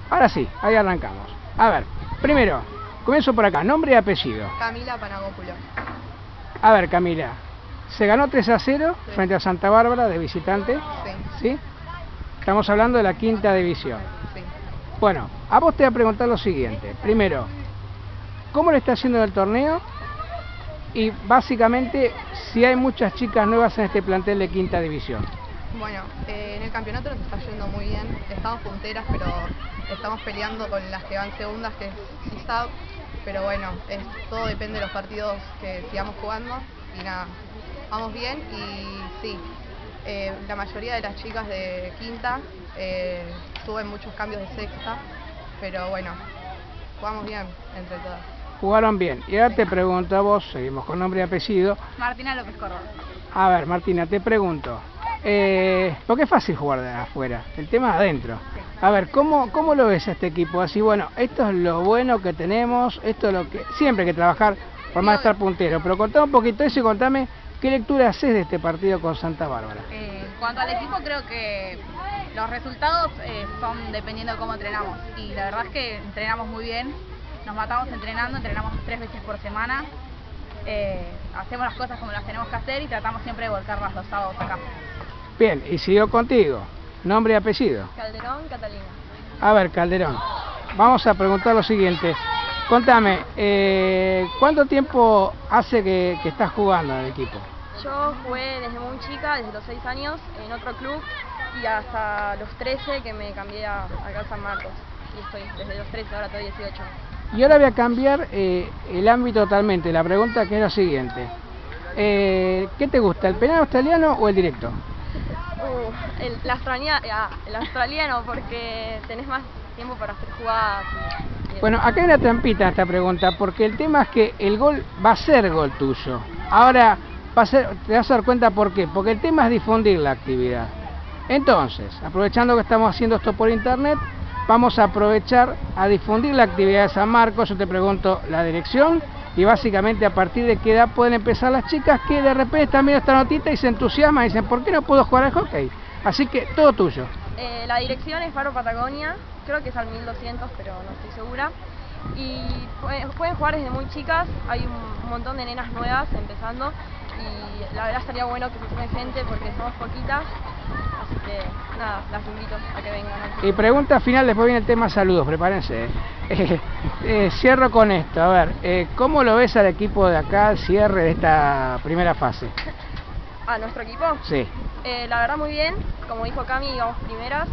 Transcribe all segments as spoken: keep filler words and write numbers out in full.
Ahora sí, ahí arrancamos. A ver, primero, comienzo por acá, nombre y apellido. Camila Panagópulo. A ver, Camila, se ganó tres a cero Sí. frente a Santa Bárbara de visitante, Sí, ¿sí? Estamos hablando de la quinta división. sí. Bueno, a vos te voy a preguntar lo siguiente. Primero, ¿cómo le está haciendo en el torneo? Y básicamente, si hay muchas chicas nuevas en este plantel de quinta división. Bueno, eh, en el campeonato nos está yendo muy bien. Estamos punteras, pero estamos peleando con las que van segundas, que es I S A B. Pero bueno, es, todo depende de los partidos que sigamos jugando. Y nada, vamos bien y sí, eh, la mayoría de las chicas de quinta eh, suben muchos cambios de sexta. Pero bueno, jugamos bien entre todas. Jugaron bien. Y ahora te pregunto a vos, seguimos con nombre y apellido. Martina López Córdoba. A ver, Martina, te pregunto. Eh, porque es fácil jugar de afuera, el tema es adentro. A ver, ¿cómo, ¿cómo lo ves a este equipo? Así, bueno, esto es lo bueno que tenemos, esto es lo que... Siempre hay que trabajar por más de estar puntero, pero contame un poquito eso y contame qué lectura haces de este partido con Santa Bárbara. Eh, en cuanto al equipo, creo que los resultados eh, son dependiendo de cómo entrenamos. Y la verdad es que entrenamos muy bien, nos matamos entrenando, entrenamos tres veces por semana. Eh, hacemos las cosas como las tenemos que hacer y tratamos siempre de volcarlas los sábados acá. Bien, y sigo contigo. Nombre y apellido. Calderón, Catalina. A ver, Calderón, vamos a preguntar lo siguiente. Contame, eh, ¿cuánto tiempo hace que, que estás jugando en el equipo? Yo jugué desde muy chica, desde los seis años, en otro club y hasta los trece que me cambié a, acá a San Marcos. Y estoy desde los trece, ahora estoy dieciocho. Y ahora voy a cambiar eh, el ámbito totalmente. La pregunta que es la siguiente. Eh, ¿Qué te gusta, el penal australiano o el directo? Uh, el, la australiana, ah, el australiano porque tenés más tiempo para hacer jugadas. Y, y Bueno, acá hay una trampita en esta pregunta, porque el tema es que el gol va a ser gol tuyo. Ahora, va a ser, te vas a dar cuenta por qué, porque el tema es difundir la actividad. Entonces, aprovechando que estamos haciendo esto por internet, vamos a aprovechar a difundir la actividad de San Marcos. Yo te pregunto la dirección y básicamente a partir de qué edad pueden empezar las chicas que de repente están viendo esta notita y se entusiasman y dicen, ¿por qué no puedo jugar al hockey? Así que todo tuyo. Eh, la dirección es Faro Patagonia, creo que es al mil doscientos, pero no estoy segura. Y pueden, pueden jugar desde muy chicas, hay un, un montón de nenas nuevas empezando y la verdad estaría bueno que se sume gente porque somos poquitas, así que nada, las invito a que vengan. Y pregunta final, después viene el tema saludos, prepárense. Eh, eh, cierro con esto, a ver, eh, ¿cómo lo ves al equipo de acá, al cierre de esta primera fase? ¿A nuestro equipo? Sí. Eh, la verdad muy bien, como dijo Cami, vamos primeras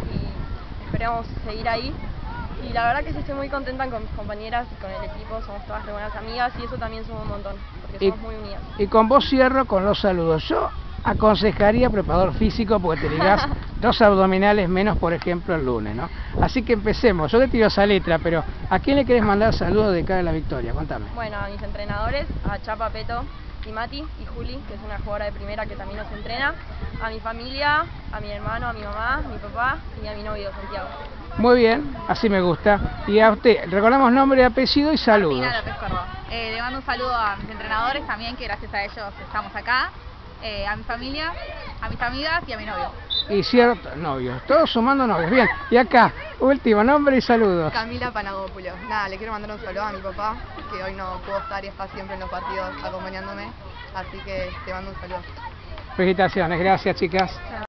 y esperamos seguir ahí. Y la verdad que sí estoy muy contenta con mis compañeras y con el equipo, somos todas re buenas amigas y eso también suma un montón, porque Y, somos muy unidas. y con vos cierro con los saludos. Yo aconsejaría preparador físico porque te ligás dos abdominales menos, por ejemplo, el lunes, ¿no? Así que empecemos. Yo te tiro esa letra, pero ¿a quién le querés mandar saludos de cara a la victoria? Contame. Bueno, a mis entrenadores, a Chapa, Peto y Mati y Juli, que es una jugadora de primera que también nos entrena, a mi familia, a mi hermano, a mi mamá, a mi papá y a mi novio, Santiago. Muy bien, así me gusta. Y a usted, recordamos nombre, apellido y saludos. Martina López Córdoba. Eh, le mando un saludo a mis entrenadores también, que gracias a ellos estamos acá. Eh, a mi familia, a mis amigas y a mi novio. Y cierto, novios, todos sumando novios. Bien, y acá, último nombre y saludos. Camila Panagópulo. Nada, le quiero mandar un saludo a mi papá, que hoy no pudo estar y está siempre en los partidos acompañándome. Así que te mando un saludo. Felicitaciones, gracias chicas.